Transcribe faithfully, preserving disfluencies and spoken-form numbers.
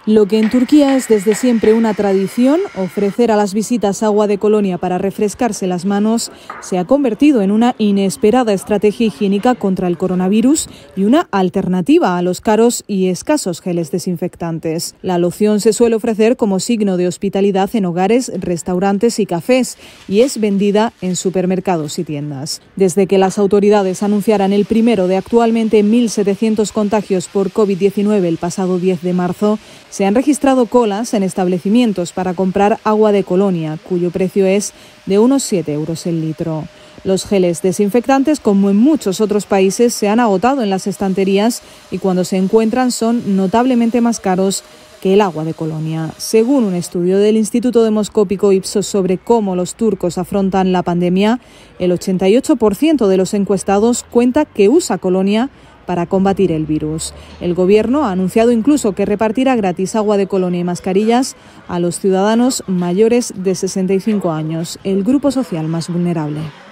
Lo que en Turquía es desde siempre una tradición, ofrecer a las visitas agua de Colonia para refrescarse las manos, se ha convertido en una inesperada estrategia higiénica contra el coronavirus y una alternativa a los caros y escasos geles desinfectantes. La loción se suele ofrecer como signo de hospitalidad en hogares, restaurantes y cafés y es vendida en supermercados y tiendas. Desde que las autoridades anunciaran el primero de actualmente mil setecientos contagios por COVID diecinueve el pasado diez de marzo, se han registrado colas en establecimientos para comprar agua de Colonia, cuyo precio es de unos siete euros el litro. Los geles desinfectantes, como en muchos otros países, se han agotado en las estanterías y cuando se encuentran son notablemente más caros que el agua de Colonia. Según un estudio del Instituto Demoscópico Ipsos sobre cómo los turcos afrontan la pandemia, el ochenta y ocho por ciento de los encuestados cuenta que usa Colonia para combatir el virus. El Gobierno ha anunciado incluso que repartirá gratis agua de Colonia y mascarillas a los ciudadanos mayores de sesenta y cinco años, el grupo social más vulnerable.